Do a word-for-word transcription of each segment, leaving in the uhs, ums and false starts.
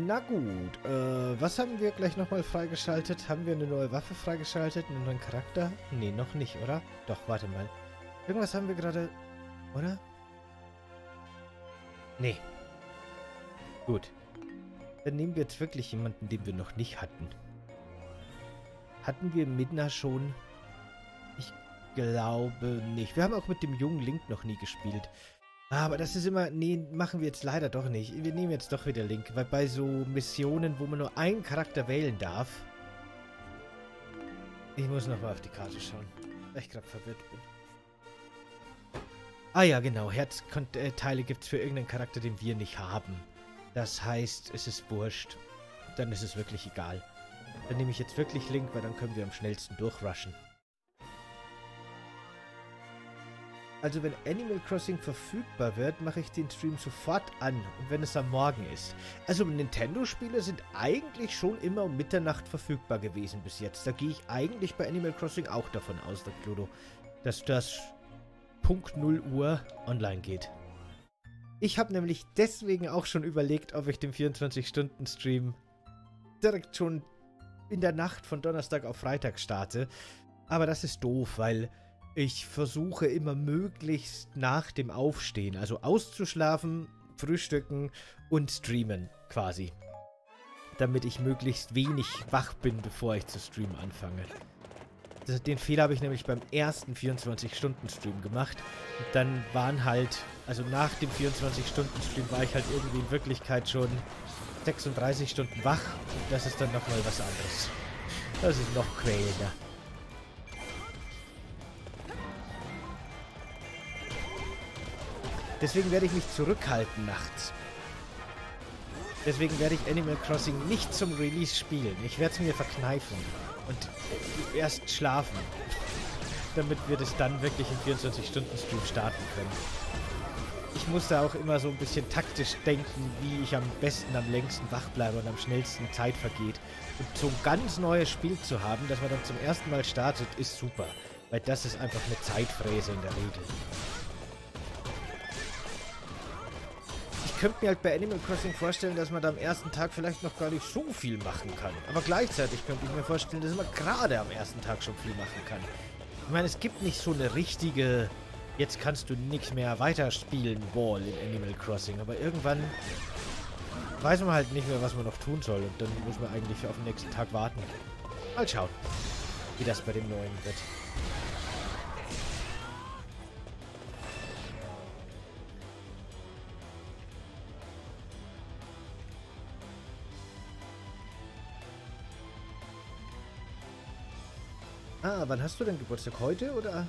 Na gut, äh, was haben wir gleich nochmal freigeschaltet? Haben wir eine neue Waffe freigeschaltet? Einen neuen Charakter? Nee, noch nicht, oder? Doch, warte mal. Irgendwas haben wir gerade... Oder? Nee. Gut. Dann nehmen wir jetzt wirklich jemanden, den wir noch nicht hatten. Hatten wir Midna schon? Ich glaube nicht. Wir haben auch mit dem jungen Link noch nie gespielt. Aber das ist immer... Nee, machen wir jetzt leider doch nicht. Wir nehmen jetzt doch wieder Link. Weil bei so Missionen, wo man nur einen Charakter wählen darf... Ich muss nochmal auf die Karte schauen. Weil ich gerade verwirrt bin. Ah ja, genau. Herzteile gibt es für irgendeinen Charakter, den wir nicht haben. Das heißt, es ist wurscht. Dann ist es wirklich egal. Dann nehme ich jetzt wirklich Link, weil dann können wir am schnellsten durchrushen. Also wenn Animal Crossing verfügbar wird, mache ich den Stream sofort an. Und wenn es am Morgen ist. Also Nintendo-Spiele sind eigentlich schon immer um Mitternacht verfügbar gewesen bis jetzt. Da gehe ich eigentlich bei Animal Crossing auch davon aus, der Clodo, dass das Punkt null Uhr online geht. Ich habe nämlich deswegen auch schon überlegt, ob ich den vierundzwanzig-Stunden-Stream direkt schon in der Nacht von Donnerstag auf Freitag starte. Aber das ist doof, weil ich versuche immer möglichst nach dem Aufstehen, also auszuschlafen, frühstücken und streamen quasi. Damit ich möglichst wenig wach bin, bevor ich zu streamen anfange. Das, den Fehler habe ich nämlich beim ersten vierundzwanzig-Stunden-Stream gemacht. Und dann waren halt, also nach dem vierundzwanzig-Stunden-Stream war ich halt irgendwie in Wirklichkeit schon sechsunddreißig Stunden wach. Und das ist dann nochmal was anderes. Das ist noch quälender. Deswegen werde ich mich zurückhalten nachts. Deswegen werde ich Animal Crossing nicht zum Release spielen. Ich werde es mir verkneifen. Und erst schlafen. Damit wir das dann wirklich im vierundzwanzig-Stunden-Stream starten können. Ich muss da auch immer so ein bisschen taktisch denken, wie ich am besten, am längsten wach bleibe und am schnellsten Zeit vergeht. Und so ein ganz neues Spiel zu haben, das man dann zum ersten Mal startet, ist super. Weil das ist einfach eine Zeitfräse in der Regel. Ich könnte mir halt bei Animal Crossing vorstellen, dass man da am ersten Tag vielleicht noch gar nicht so viel machen kann. Aber gleichzeitig könnte ich mir vorstellen, dass man gerade am ersten Tag schon viel machen kann. Ich meine, es gibt nicht so eine richtige, jetzt kannst du nicht mehr weiterspielen, Wall in Animal Crossing. Aber irgendwann weiß man halt nicht mehr, was man noch tun soll. Und dann muss man eigentlich auf den nächsten Tag warten. Mal schauen, wie das bei dem neuen wird. Ah, wann hast du denn Geburtstag? Heute, oder?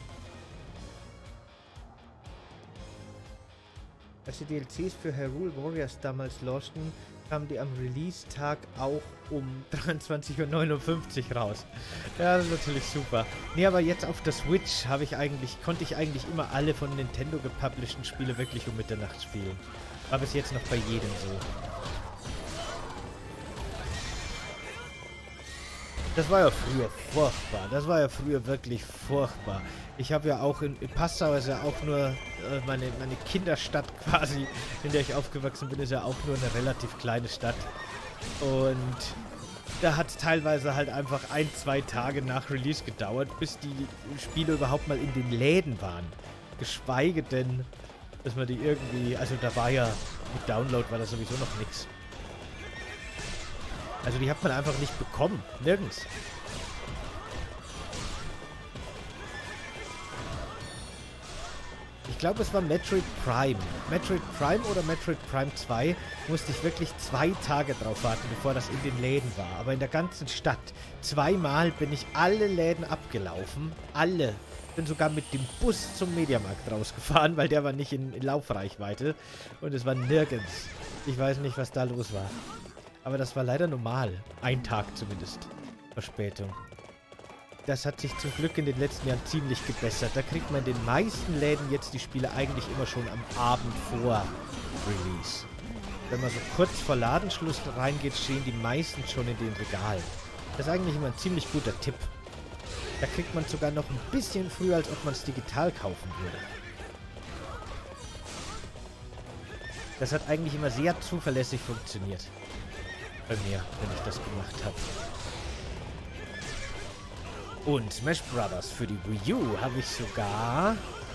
Als die D L Cs für Hyrule Warriors damals launchten, kamen die am Release-Tag auch um dreiundzwanzig Uhr neunundfünfzig raus. Ja, das ist natürlich super. Nee, aber jetzt auf der Switch habe ich eigentlich, konnte ich eigentlich immer alle von Nintendo gepublisheden Spiele wirklich um Mitternacht spielen. War bis jetzt noch bei jedem so. Das war ja früher furchtbar. Das war ja früher wirklich furchtbar. Ich habe ja auch in, in Passau ist ja auch nur äh, meine, meine Kinderstadt quasi, in der ich aufgewachsen bin, ist ja auch nur eine relativ kleine Stadt. Und da hat es teilweise halt einfach ein, zwei Tage nach Release gedauert, bis die Spiele überhaupt mal in den Läden waren. Geschweige denn, dass man die irgendwie, also da war ja, mit Download war das sowieso noch nichts. Also die hat man einfach nicht bekommen. Nirgends. Ich glaube, es war Metroid Prime. Metroid Prime oder Metroid Prime zwei musste ich wirklich zwei Tage drauf warten, bevor das in den Läden war. Aber in der ganzen Stadt. Zweimal bin ich alle Läden abgelaufen. Alle. Bin sogar mit dem Bus zum Mediamarkt rausgefahren, weil der war nicht in, in Laufreichweite. Und es war nirgends. Ich weiß nicht, was da los war. Aber das war leider normal. Ein Tag zumindest. Verspätung. Das hat sich zum Glück in den letzten Jahren ziemlich gebessert. Da kriegt man in den meisten Läden jetzt die Spiele eigentlich immer schon am Abend vor Release. Wenn man so kurz vor Ladenschluss reingeht, stehen die meisten schon in den Regalen. Das ist eigentlich immer ein ziemlich guter Tipp. Da kriegt man sogar noch ein bisschen früher, als ob man es digital kaufen würde. Das hat eigentlich immer sehr zuverlässig funktioniert. bei mir, wenn ich das gemacht habe. Und Smash Brothers für die Wii U habe ich sogar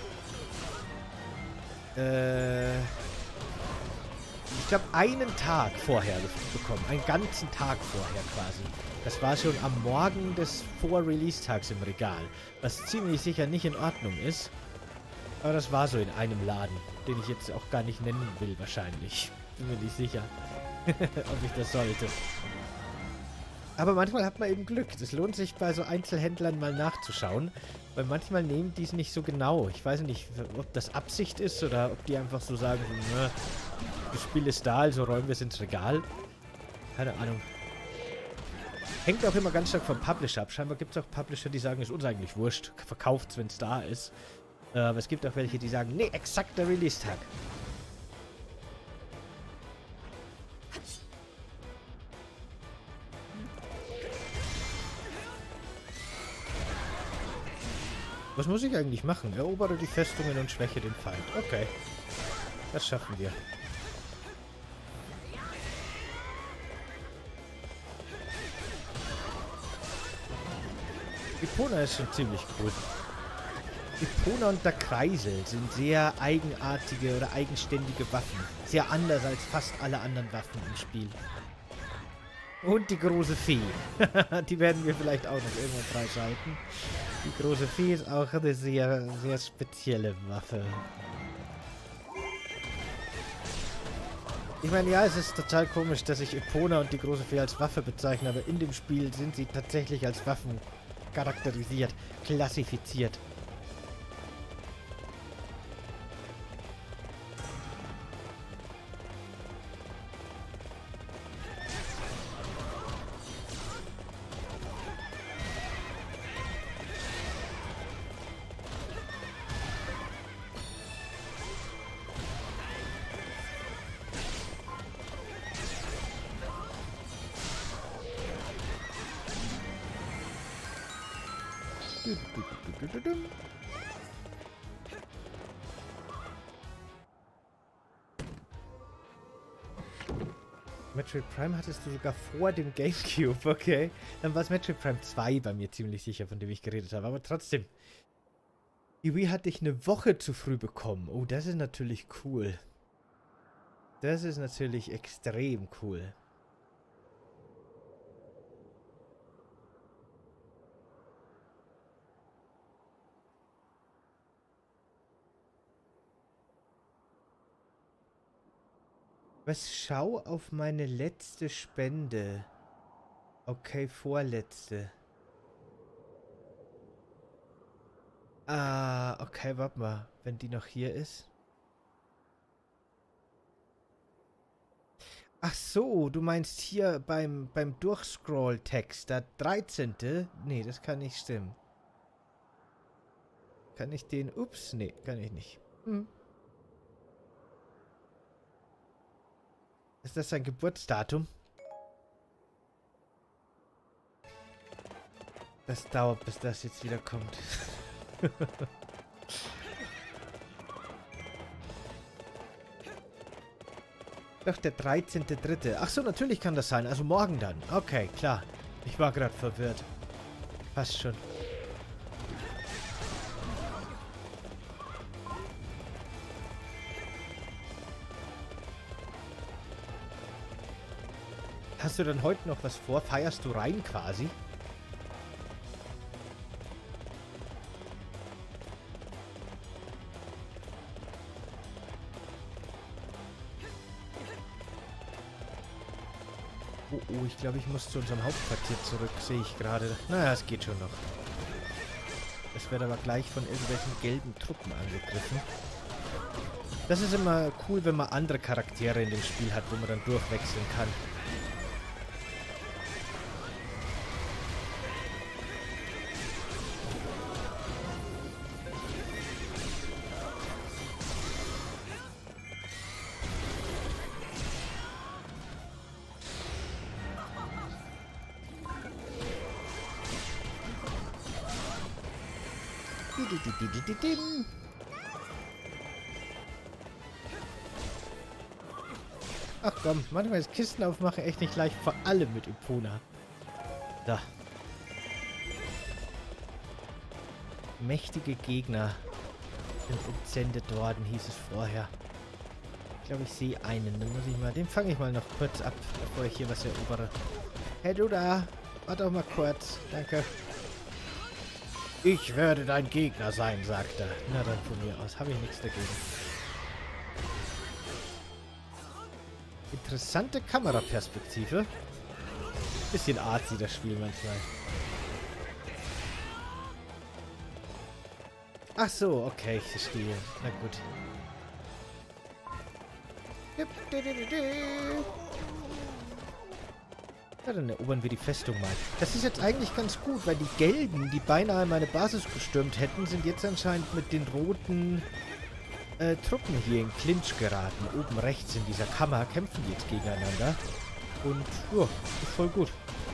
äh, ich glaube einen Tag vorher bekommen. Einen ganzen Tag vorher quasi. Das war schon am Morgen des Vor-Release-Tags im Regal. Was ziemlich sicher nicht in Ordnung ist. Aber das war so in einem Laden, den ich jetzt auch gar nicht nennen will wahrscheinlich. Bin mir nicht sicher, ob ich das sollte. Aber manchmal hat man eben Glück. Es lohnt sich bei so Einzelhändlern mal nachzuschauen. Weil manchmal nehmen die es nicht so genau. Ich weiß nicht, ob das Absicht ist oder ob die einfach so sagen, nö, das Spiel ist da, also räumen wir es ins Regal. Keine Ahnung. Hängt auch immer ganz stark vom Publisher ab. Scheinbar gibt es auch Publisher, die sagen, ist uns eigentlich wurscht. Verkauft es, wenn es da ist. Äh, aber es gibt auch welche, die sagen, nee, exakt der Release-Tag. Was muss ich eigentlich machen? Erobere die Festungen und schwäche den Feind. Okay. Das schaffen wir. Epona ist schon ziemlich cool. Epona und der Kreisel sind sehr eigenartige oder eigenständige Waffen. Sehr anders als fast alle anderen Waffen im Spiel. Und die große Fee. Die werden wir vielleicht auch noch irgendwann freischalten. Die große Fee ist auch eine sehr, sehr spezielle Waffe. Ich meine, ja, es ist total komisch, dass ich Epona und die große Fee als Waffe bezeichne, aber in dem Spiel sind sie tatsächlich als Waffen charakterisiert, klassifiziert. Metroid Prime hattest du sogar vor dem GameCube, okay. Dann war es Metroid Prime zwei bei mir ziemlich sicher, von dem ich geredet habe. Aber trotzdem. Die Wii hatte ich eine Woche zu früh bekommen. Oh, das ist natürlich cool. Das ist natürlich extrem cool. Was? Schau auf meine letzte Spende. Okay, vorletzte. Ah, okay, warte mal. Wenn die noch hier ist. Ach so, du meinst hier beim, beim Durchscroll-Text. Der dreizehnte. Nee, das kann nicht stimmen. Kann ich den... Ups, nee, kann ich nicht. Hm. Ist das sein Geburtsdatum? Das dauert, bis das jetzt wieder kommt. Doch, der dreizehnte dritte Ach so, natürlich kann das sein. Also morgen dann. Okay, klar. Ich war gerade verwirrt. Passt schon. Hast du dann heute noch was vor? Feierst du rein quasi? Oh, oh, ich glaube, ich muss zu unserem Hauptquartier zurück, sehe ich gerade. Naja, es geht schon noch. Es wird aber gleich von irgendwelchen gelben Truppen angegriffen. Das ist immer cool, wenn man andere Charaktere in dem Spiel hat, wo man dann durchwechseln kann. Ach komm, manchmal ist Kisten aufmachen echt nicht leicht, vor allem mit Epona. Da. Mächtige Gegner sind entsendet worden, hieß es vorher. Ich glaube, ich sehe einen. Dann muss ich mal, den fange ich mal noch kurz ab, bevor ich hier was erobere. Hey du da, warte doch mal kurz. Danke. Ich werde dein Gegner sein, sagt er. Na dann von mir aus, habe ich nichts dagegen. Interessante Kameraperspektive. Bisschen artsy das Spiel manchmal. Ach so, okay, ich verstehe. Na gut. Ja, dann erobern wir die Festung mal. Das ist jetzt eigentlich ganz gut, weil die Gelben, die beinahe meine Basis gestürmt hätten, sind jetzt anscheinend mit den roten äh, Truppen hier in Clinch geraten. Oben rechts in dieser Kammer kämpfen die jetzt gegeneinander. Und ja, ist voll gut.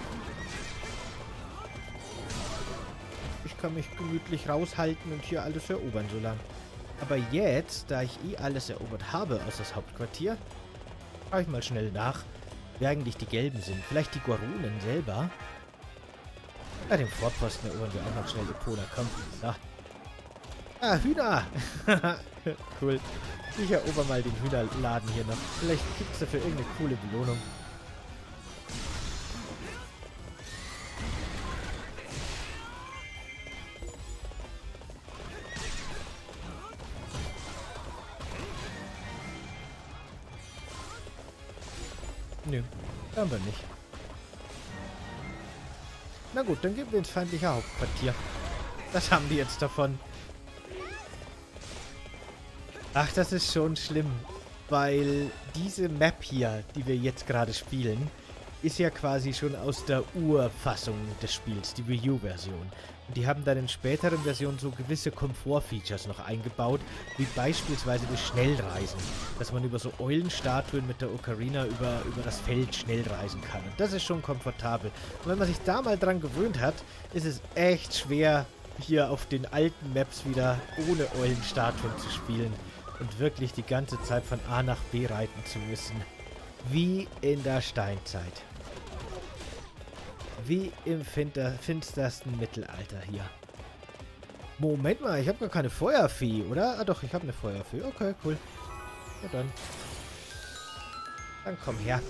Ich kann mich gemütlich raushalten und hier alles erobern so lang. Aber jetzt, da ich eh alles erobert habe aus das Hauptquartier, schaue ich mal schnell nach, wer eigentlich die Gelben sind. Vielleicht die Gorunen selber. Bei dem Vorposten erobern wir auch noch schnell Epona. Komm, so. Ah, Hühner! Cool. Ich erober mal den Hühnerladen hier noch. Vielleicht gibt es dafür irgendeine coole Belohnung. Nö, haben wir nicht. Na gut, dann gehen wir ins feindliche Hauptquartier. Das haben die jetzt davon. Ach, das ist schon schlimm, weil diese Map hier, die wir jetzt gerade spielen, ist ja quasi schon aus der Urfassung des Spiels, die Wii U-Version. Und die haben dann in späteren Versionen so gewisse Komfort-Features noch eingebaut, wie beispielsweise das Schnellreisen, dass man über so Eulenstatuen mit der Ocarina über, über das Feld schnell reisen kann. Und das ist schon komfortabel. Und wenn man sich da mal dran gewöhnt hat, ist es echt schwer, hier auf den alten Maps wieder ohne Eulenstatuen zu spielen und wirklich die ganze Zeit von A nach B reiten zu müssen. Wie in der Steinzeit. Wie im finster, finstersten Mittelalter hier. Moment mal, ich habe gar keine Feuerfee, oder? Ah doch, ich habe eine Feuerfee. Okay, cool. Ja dann. Dann komm her.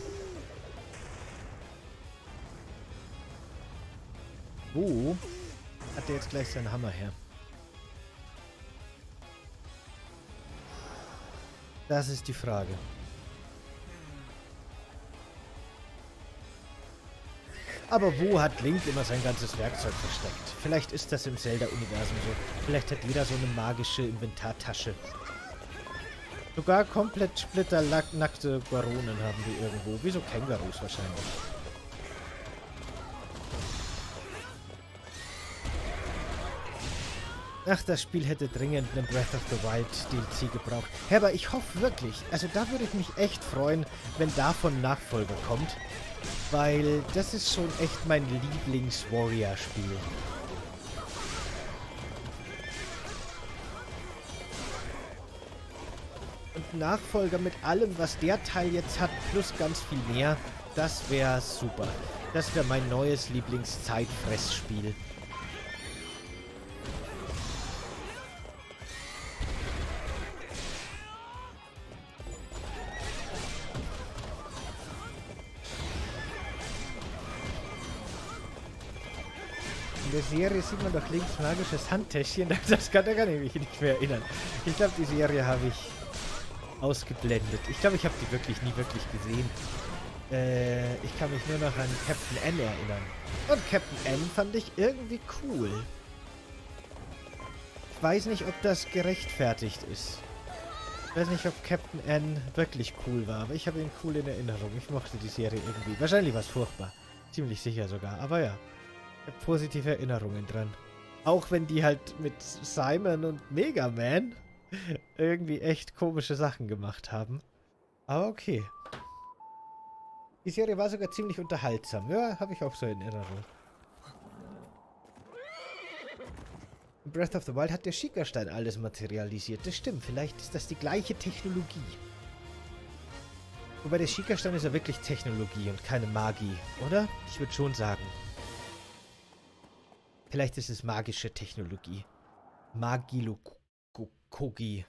Wo hat der jetzt gleich seinen Hammer her? Das ist die Frage. Aber wo hat Link immer sein ganzes Werkzeug versteckt? Vielleicht ist das im Zelda-Universum so. Vielleicht hat jeder so eine magische Inventartasche. Sogar komplett splitternackte Gorunen haben die irgendwo. Wie so Kängurus wahrscheinlich. Ach, das Spiel hätte dringend einen Breath of the Wild D L C gebraucht. Ja, aber ich hoffe wirklich, also da würde ich mich echt freuen, wenn davon ein Nachfolger kommt. Weil das ist schon echt mein Lieblings-Warrior-Spiel. Und Nachfolger mit allem, was der Teil jetzt hat, plus ganz viel mehr, das wäre super. Das wäre mein neues Lieblings-Zeitfressspiel. In der Serie sieht man doch links magisches Handtäschchen. Das kann, da kann ich mich nicht mehr erinnern. Ich glaube, die Serie habe ich ausgeblendet. Ich glaube, ich habe die wirklich nie wirklich gesehen. Äh, ich kann mich nur noch an Captain N erinnern. Und Captain N fand ich irgendwie cool. Ich weiß nicht, ob das gerechtfertigt ist. Ich weiß nicht, ob Captain N wirklich cool war, aber ich habe ihn cool in Erinnerung. Ich mochte die Serie irgendwie. Wahrscheinlich war es furchtbar. Ziemlich sicher sogar, aber ja. Ich habe positive Erinnerungen dran. Auch wenn die halt mit Simon und Mega Man irgendwie echt komische Sachen gemacht haben. Aber okay. Die Serie war sogar ziemlich unterhaltsam. Ja, habe ich auch so in Erinnerung. In Breath of the Wild hat der Schickerstein alles materialisiert. Das stimmt. Vielleicht ist das die gleiche Technologie. Wobei der Schickerstein ist ja wirklich Technologie und keine Magie, oder? Ich würde schon sagen. Vielleicht ist es magische Technologie. Magilokogi.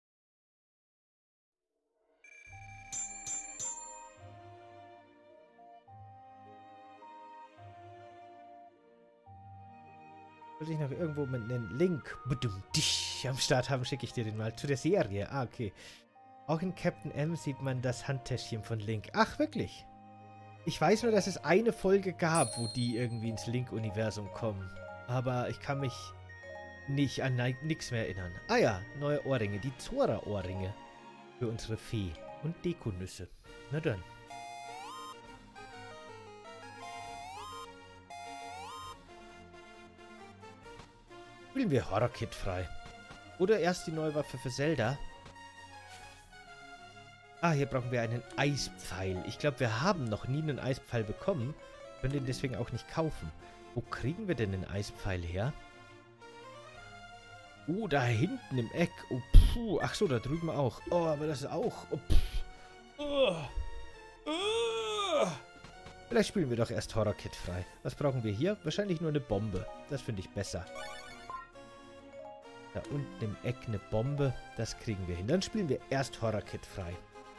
Sollte ich noch irgendwo mit einem Link am Start haben, schicke ich dir den mal zu der Serie. Ah, okay. Auch in Captain M sieht man das Handtäschchen von Link. Ach, wirklich? Ich weiß nur, dass es eine Folge gab, wo die irgendwie ins Link-Universum kommen. Aber ich kann mich nicht an nichts mehr erinnern. Ah ja, neue Ohrringe. Die Zora-Ohrringe. Für unsere Fee. Und Dekonüsse. Na dann. Spielen wir Horror Kid frei. Oder erst die neue Waffe für Zelda. Ah, hier brauchen wir einen Eispfeil. Ich glaube, wir haben noch nie einen Eispfeil bekommen. Können den deswegen auch nicht kaufen. Wo kriegen wir denn den Eispfeil her? Oh, da hinten im Eck. Oh, puh. Ach so, da drüben auch. Oh, aber das ist auch. Oh, oh. Oh. Vielleicht spielen wir doch erst Horror Kid frei. Was brauchen wir hier? Wahrscheinlich nur eine Bombe. Das finde ich besser. Da unten im Eck eine Bombe. Das kriegen wir hin. Dann spielen wir erst Horror Kid frei.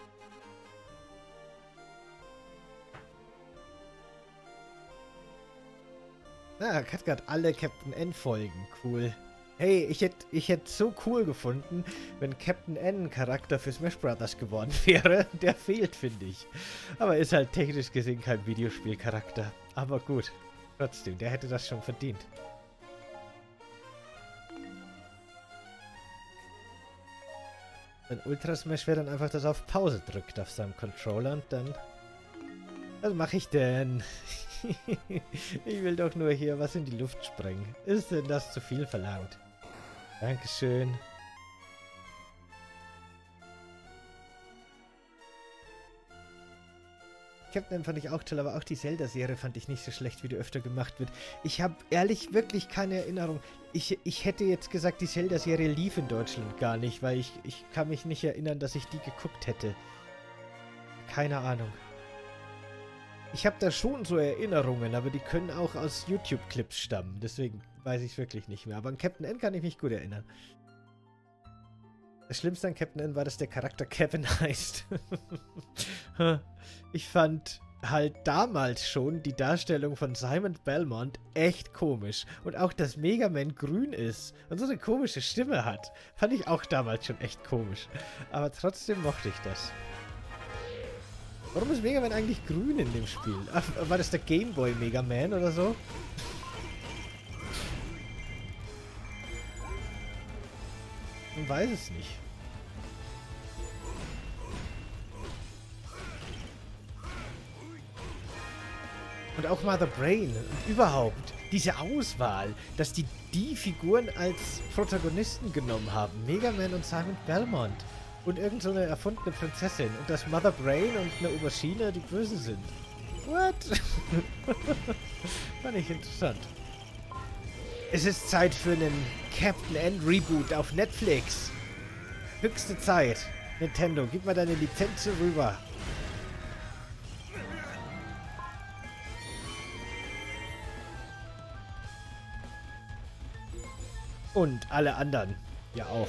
Ah, hat gerade alle Captain N Folgen. Cool. Hey, ich hätte ich hätt so cool gefunden, wenn Captain N ein Charakter für Smash Brothers geworden wäre. Der fehlt, finde ich. Aber ist halt technisch gesehen kein Videospielcharakter. Aber gut. Trotzdem, der hätte das schon verdient. Ein Ultra Smash wäre dann einfach, dass er auf Pause drückt auf seinem Controller und dann... Was mache ich denn? Ich will doch nur hier was in die Luft sprengen. Ist denn das zu viel verlangt? Dankeschön. Captain fand ich auch toll, aber auch die Zelda-Serie fand ich nicht so schlecht, wie die öfter gemacht wird. Ich habe ehrlich wirklich keine Erinnerung. Ich, ich hätte jetzt gesagt, die Zelda-Serie lief in Deutschland gar nicht, weil ich, ich kann mich nicht erinnern, dass ich die geguckt hätte. Keine Ahnung. Ich habe da schon so Erinnerungen, aber die können auch aus YouTube-Clips stammen. Deswegen weiß ich es wirklich nicht mehr. Aber an Captain N kann ich mich gut erinnern. Das Schlimmste an Captain N war, dass der Charakter Kevin heißt. Ich fand halt damals schon die Darstellung von Simon Belmont echt komisch. Und auch, dass Mega Man grün ist und so eine komische Stimme hat, fand ich auch damals schon echt komisch. Aber trotzdem mochte ich das. Warum ist Mega Man eigentlich grün in dem Spiel? Ach, war das der Game Boy Mega Man oder so? Man weiß es nicht. Und auch Mother Brain und überhaupt diese Auswahl, dass die die Figuren als Protagonisten genommen haben. Mega Man und Simon Belmont. Und irgend so eine erfundene Prinzessin. Und dass Mother Brain und eine Aubergine die Bösen sind. What? Fand ich interessant. Es ist Zeit für einen Captain N Reboot auf Netflix. Höchste Zeit. Nintendo, gib mal deine Lizenz rüber. Und alle anderen. Ja auch.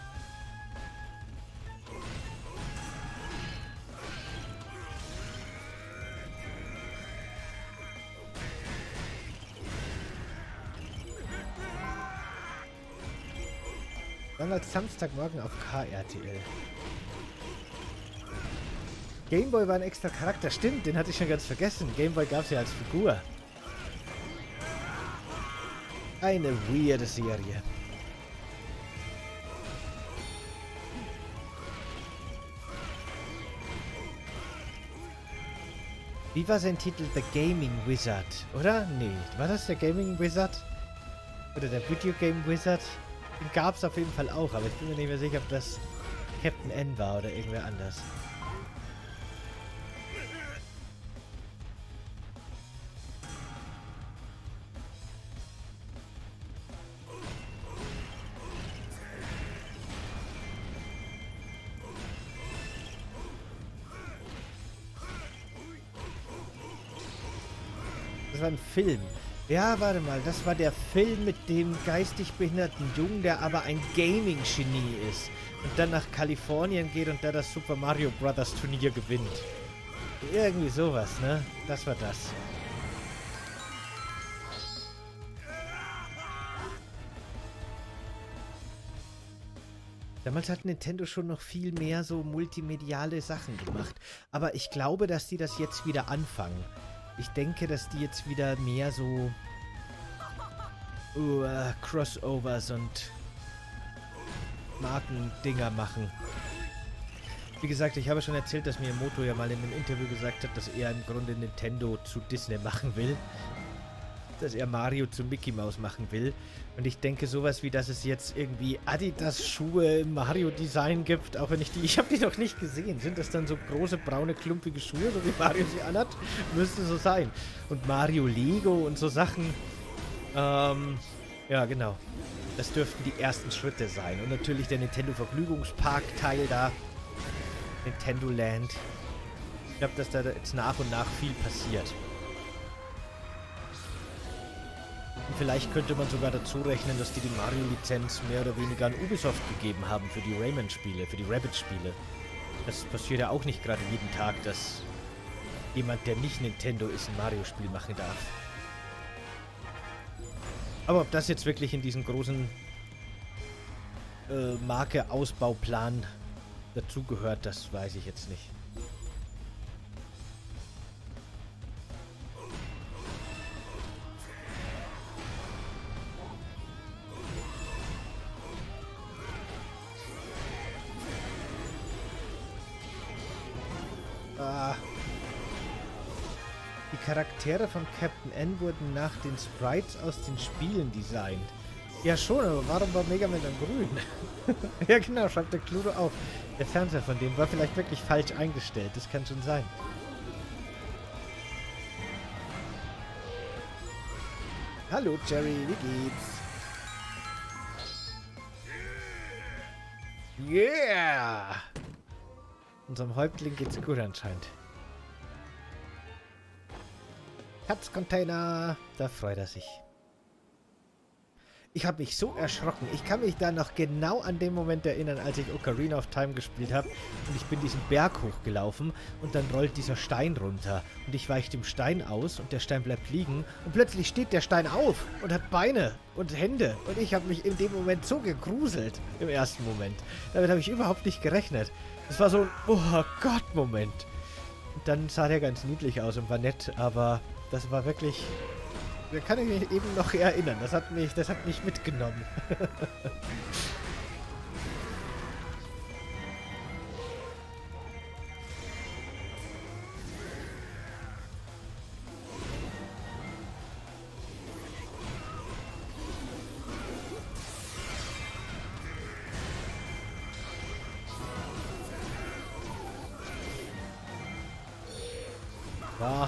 Dann als Samstagmorgen auf K R T L. Gameboy war ein extra Charakter. Stimmt, den hatte ich schon ganz vergessen. Gameboy gab es ja als Figur. Eine weirde Serie. Wie war sein Titel? The Gaming Wizard, oder? Nee, war das der Gaming Wizard? Oder der Video Game Wizard? Den gab es auf jeden Fall auch, aber ich bin mir nicht mehr sicher, ob das Captain N war oder irgendwer anders. war ein Film. Ja, warte mal, das war der Film mit dem geistig behinderten Jungen, der aber ein Gaming-Genie ist. Und dann nach Kalifornien geht und da das Super Mario Brothers Turnier gewinnt. Irgendwie sowas, ne? Das war das. Damals hat Nintendo schon noch viel mehr so multimediale Sachen gemacht. Aber ich glaube, dass die das jetzt wieder anfangen. Ich denke, dass die jetzt wieder mehr so uh, Crossovers und Markendinger machen. Wie gesagt, ich habe schon erzählt, dass Miyamoto ja mal in einem Interview gesagt hat, dass er im Grunde Nintendo zu Disney machen will. Dass er Mario zu Mickey Mouse machen will. Und ich denke sowas wie, dass es jetzt irgendwie Adidas-Schuhe im Mario-Design gibt, auch wenn ich die, ich habe die noch nicht gesehen. Sind das dann so große, braune, klumpige Schuhe, so wie Mario sie anhat? Müsste so sein. Und Mario Lego und so Sachen. Ähm, ja, genau. Das dürften die ersten Schritte sein. Und natürlich der Nintendo-Vergnügungspark-Teil da. Nintendo Land. Ich glaube, dass da jetzt nach und nach viel passiert. Und vielleicht könnte man sogar dazu rechnen, dass die die Mario-Lizenz mehr oder weniger an Ubisoft gegeben haben für die Rayman-Spiele, für die Rabbids-Spiele. Das passiert ja auch nicht gerade jeden Tag, dass jemand, der nicht Nintendo ist, ein Mario-Spiel machen darf. Aber ob das jetzt wirklich in diesen großen äh, Marke-Ausbauplan dazugehört, das weiß ich jetzt nicht. Ah. Die Charaktere von Captain N wurden nach den Sprites aus den Spielen designt. Ja schon, aber warum war Mega Man dann grün? Ja genau, schreibt der Cluedo auf. Der Fernseher von dem war vielleicht wirklich falsch eingestellt. Das kann schon sein. Hallo Jerry, wie geht's? Yeah! Unserem Häuptling geht's gut anscheinend. Herzcontainer, da freut er sich. Ich habe mich so erschrocken. Ich kann mich da noch genau an den Moment erinnern, als ich Ocarina of Time gespielt habe. Und ich bin diesen Berg hochgelaufen und dann rollt dieser Stein runter. Und ich weiche dem Stein aus und der Stein bleibt liegen. Und plötzlich steht der Stein auf und hat Beine und Hände. Und ich habe mich in dem Moment so gegruselt. Im ersten Moment. Damit habe ich überhaupt nicht gerechnet. Das war so ein Oh Gott-Moment. Und dann sah der ganz niedlich aus und war nett. Aber das war wirklich... Da kann ich mich eben noch erinnern. Das hat mich, das hat mich mitgenommen. Ja.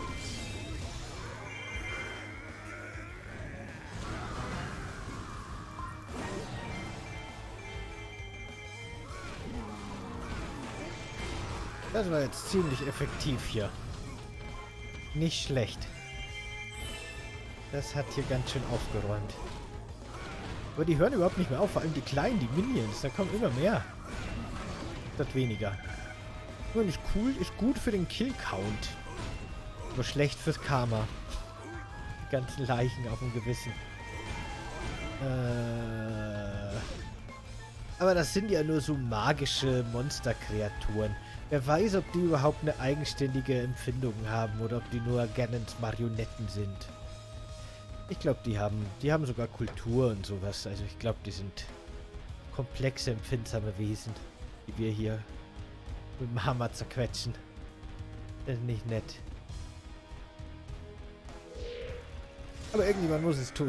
Das war jetzt ziemlich effektiv hier. Nicht schlecht. Das hat hier ganz schön aufgeräumt. Aber die hören überhaupt nicht mehr auf. Vor allem die Kleinen, die Minions. Da kommen immer mehr. Das weniger. Nur nicht cool. Ist gut für den Kill-Count. Aber schlecht fürs Karma. Die ganzen Leichen auf dem Gewissen. Äh... Aber das sind ja nur so magische Monsterkreaturen. Wer weiß, ob die überhaupt eine eigenständige Empfindung haben oder ob die nur gerne Marionetten sind. Ich glaube, die haben, die haben sogar Kultur und sowas. Also ich glaube, die sind komplexe, empfindsame Wesen, die wir hier mit dem Hammer zerquetschen. Das ist nicht nett. Aber irgendjemand muss es tun.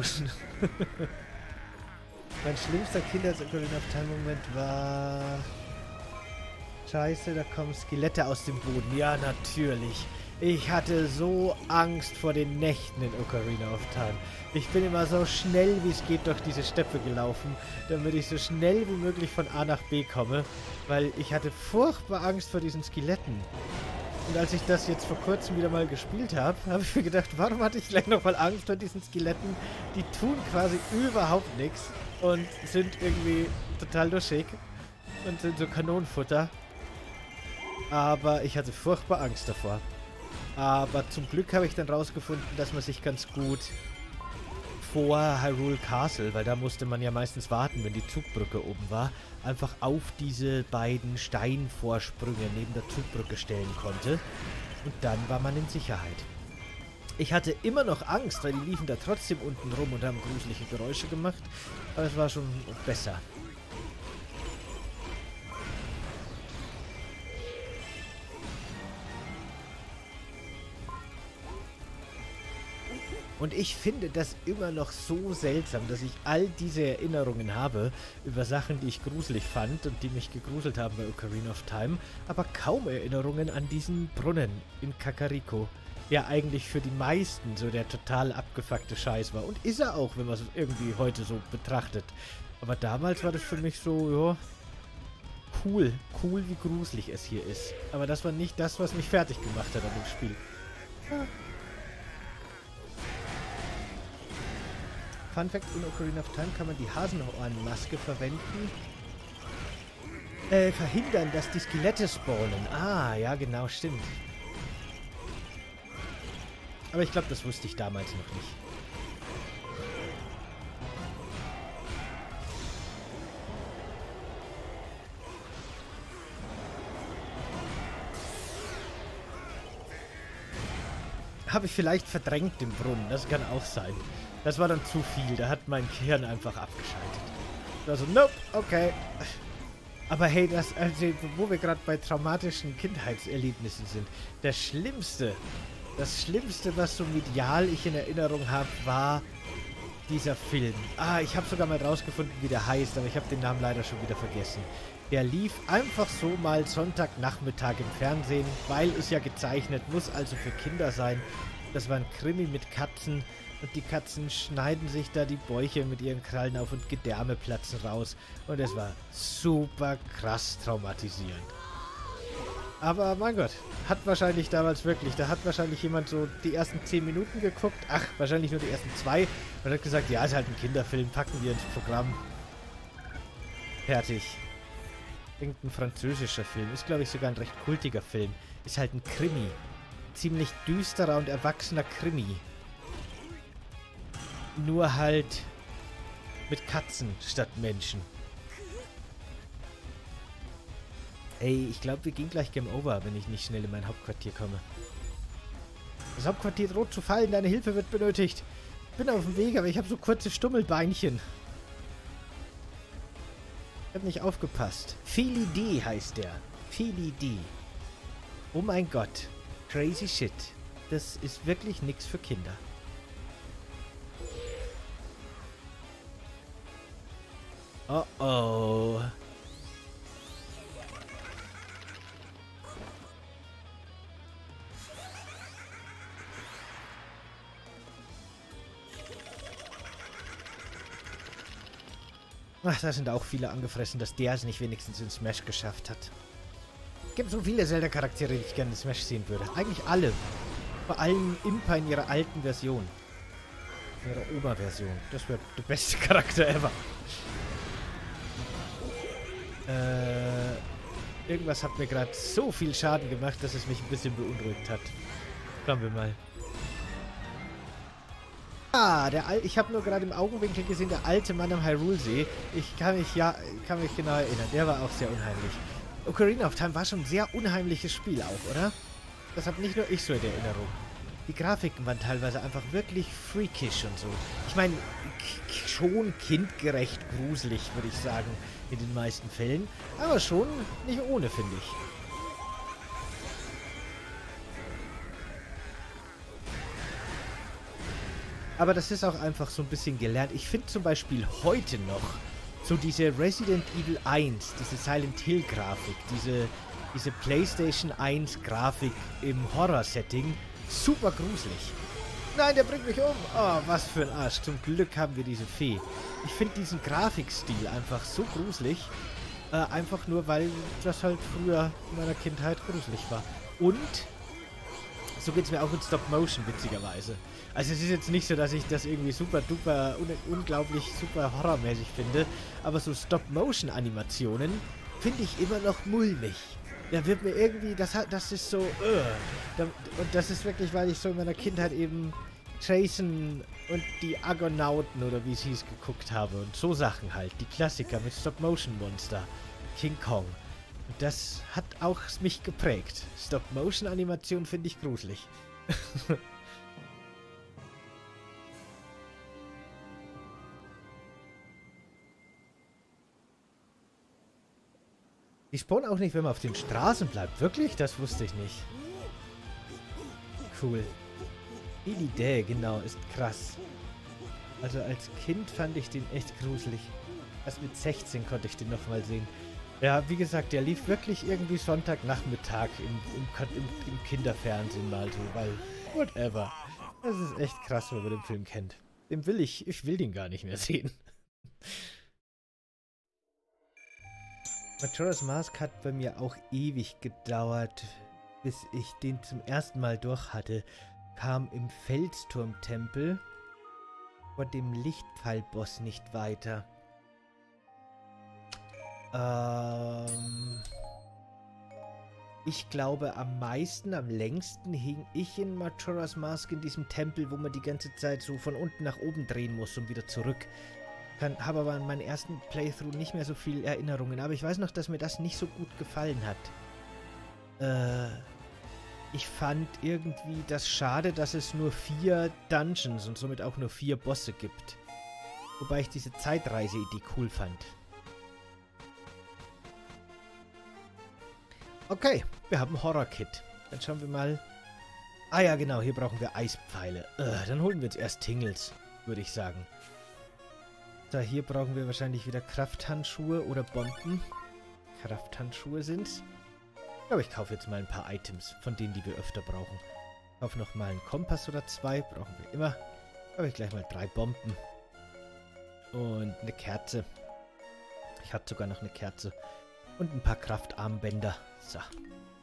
Mein schlimmster Kinder-Ocarina of Time-Moment war... Scheiße, da kommen Skelette aus dem Boden. Ja, natürlich. Ich hatte so Angst vor den Nächten in Ocarina of Time. Ich bin immer so schnell wie es geht durch diese Steppe gelaufen, damit ich so schnell wie möglich von A nach B komme, weil ich hatte furchtbar Angst vor diesen Skeletten. Und als ich das jetzt vor kurzem wieder mal gespielt habe, habe ich mir gedacht, warum hatte ich gleich nochmal Angst vor diesen Skeletten? Die tun quasi überhaupt nichts und sind irgendwie total nur schick und sind so Kanonenfutter. Aber ich hatte furchtbar Angst davor. Aber zum Glück habe ich dann rausgefunden, dass man sich ganz gut vor Hyrule Castle, weil da musste man ja meistens warten, wenn die Zugbrücke oben war, einfach auf diese beiden Steinvorsprünge neben der Zugbrücke stellen konnte. Und dann war man in Sicherheit. Ich hatte immer noch Angst, weil die liefen da trotzdem unten rum und haben gruselige Geräusche gemacht. Aber es war schon besser. Und ich finde das immer noch so seltsam, dass ich all diese Erinnerungen habe über Sachen, die ich gruselig fand und die mich gegruselt haben bei Ocarina of Time, aber kaum Erinnerungen an diesen Brunnen in Kakariko, der eigentlich für die meisten so der total abgefuckte Scheiß war. Und ist er auch, wenn man es irgendwie heute so betrachtet. Aber damals war das für mich so, ja, cool, cool, wie gruselig es hier ist. Aber das war nicht das, was mich fertig gemacht hat an dem Spiel. Ja. Fun Fact, in Ocarina of Time kann man die Hasenohrenmaske verwenden. Äh, verhindern, dass die Skelette spawnen. Ah, ja genau, stimmt. Aber ich glaube, das wusste ich damals noch nicht. Habe ich vielleicht verdrängt im Brunnen, das kann auch sein. Das war dann zu viel, da hat mein Gehirn einfach abgeschaltet. Also, nope, okay. Aber hey, das, also, wo wir gerade bei traumatischen Kindheitserlebnissen sind, das Schlimmste, das Schlimmste, was so medial ich in Erinnerung habe, war dieser Film. Ah, ich habe sogar mal rausgefunden, wie der heißt, aber ich habe den Namen leider schon wieder vergessen. Der lief einfach so mal Sonntagnachmittag im Fernsehen, weil es ja gezeichnet, muss also für Kinder sein. Das war ein Krimi mit Katzen. Und die Katzen schneiden sich da die Bäuche mit ihren Krallen auf und Gedärme platzen raus. Und es war super krass traumatisierend. Aber mein Gott, hat wahrscheinlich damals wirklich, da hat wahrscheinlich jemand so die ersten zehn Minuten geguckt. Ach, wahrscheinlich nur die ersten zwei. Und hat gesagt, ja, ist halt ein Kinderfilm, packen wir ins Programm. Fertig. Irgendein französischer Film. Ist, glaube ich, sogar ein recht kultiger Film. Ist halt ein Krimi. Ziemlich düsterer und erwachsener Krimi. Nur halt mit Katzen statt Menschen. Ey, ich glaube, wir gehen gleich Game Over, wenn ich nicht schnell in mein Hauptquartier komme. Das Hauptquartier droht zu fallen, deine Hilfe wird benötigt. Ich bin auf dem Weg, aber ich habe so kurze Stummelbeinchen. Ich habe nicht aufgepasst. Fili D heißt der. Fili D. Oh mein Gott. Crazy shit. Das ist wirklich nichts für Kinder. Oh oh. Ach, da sind auch viele angefressen, dass der es nicht wenigstens in Smash geschafft hat. Es gibt so viele Zelda-Charaktere, die ich gerne in Smash sehen würde. Eigentlich alle. Vor allem Impa in ihrer alten Version. In ihrer Oberversion. Das wäre der beste Charakter ever. Äh, irgendwas hat mir gerade so viel Schaden gemacht, dass es mich ein bisschen beunruhigt hat. Schauen wir mal. Ah, der Al ich habe nur gerade im Augenwinkel gesehen, der alte Mann am Hyrule-See. Ich kann mich, ja, kann mich genau erinnern. Der war auch sehr unheimlich. Ocarina of Time war schon ein sehr unheimliches Spiel auch, oder? Das habe nicht nur ich so in Erinnerung. Die Grafiken waren teilweise einfach wirklich freakish und so. Ich meine, schon kindgerecht gruselig, würde ich sagen, in den meisten Fällen. Aber schon nicht ohne, finde ich. Aber das ist auch einfach so ein bisschen gelernt. Ich finde zum Beispiel heute noch so diese Resident Evil eins, diese Silent Hill Grafik, diese, diese PlayStation eins Grafik im Horror-Setting super gruselig. Nein, der bringt mich um. Oh, was für ein Arsch. Zum Glück haben wir diese Fee. Ich finde diesen Grafikstil einfach so gruselig. Äh, einfach nur, weil das halt früher in meiner Kindheit gruselig war. Und So geht es mir auch in Stop Motion, witzigerweise. Also es ist jetzt nicht so, dass ich das irgendwie super duper, un unglaublich super horrormäßig finde, aber so Stop Motion Animationen finde ich immer noch mulmig. Da wird mir irgendwie, das hat, das ist so, uh, da, und das ist wirklich, weil ich so in meiner Kindheit eben Jason und die Argonauten oder wie es hieß geguckt habe und so Sachen halt, die Klassiker mit Stop Motion Monster, King Kong. Und das hat auch mich geprägt. Stop Motion Animation finde ich gruselig. Die spawnen auch nicht, wenn man auf den Straßen bleibt. Wirklich? Das wusste ich nicht. Cool. Die Idee, genau, ist krass. Also als Kind fand ich den echt gruselig. Erst mit sechzehn konnte ich den nochmal sehen. Ja, wie gesagt, der lief wirklich irgendwie Sonntagnachmittag im, im, im, im Kinderfernsehen mal so, weil whatever. Das ist echt krass, wenn man den Film kennt. Den will ich, ich will den gar nicht mehr sehen. Majora's Mask hat bei mir auch ewig gedauert, bis ich den zum ersten Mal durch hatte. Kam im Felsturmtempel vor dem Lichtpfeilboss nicht weiter. Ähm, ich glaube, am meisten, am längsten hing ich in Majora's Mask in diesem Tempel, wo man die ganze Zeit so von unten nach oben drehen muss und wieder zurück. Kann, habe aber an meinen ersten Playthrough nicht mehr so viel Erinnerungen. Aber ich weiß noch, dass mir das nicht so gut gefallen hat. Äh, ich fand irgendwie das schade, dass es nur vier Dungeons und somit auch nur vier Bosse gibt. Wobei ich diese Zeitreise-Idee cool fand. Okay, wir haben Horror-Kit. Dann schauen wir mal. Ah ja, genau, hier brauchen wir Eispfeile. Äh, dann holen wir jetzt erst Tingles, würde ich sagen. Da hier brauchen wir wahrscheinlich wieder Krafthandschuhe oder Bomben. Krafthandschuhe sind's. Ich glaube, ich kaufe jetzt mal ein paar Items, von denen, die wir öfter brauchen. Ich kaufe nochmal einen Kompass oder zwei, brauchen wir immer. Habe ich gleich mal drei Bomben. Und eine Kerze. Ich hatte sogar noch eine Kerze. Und ein paar Kraftarmbänder. So.